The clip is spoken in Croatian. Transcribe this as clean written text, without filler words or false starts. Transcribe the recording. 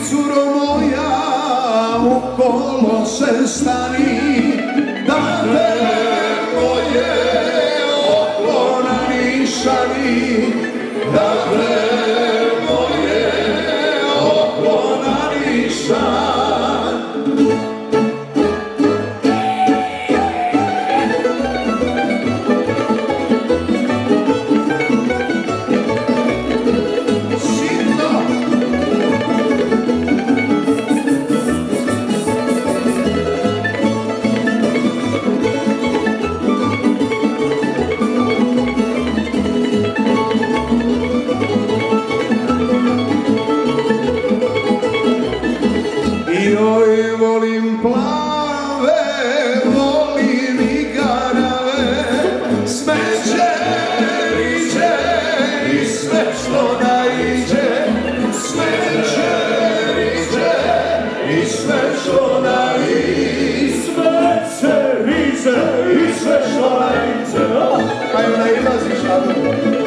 curo moja, u kolo se stani, da te moje oko na nišani, da te moje oko na nišani. Joj volim plave, volim i garave, smeće riđe i sve što naiđe, smeće riđe i sve što naiđe, smeće riđe i sve što naiđe. Ajde, nailaziš, Ado.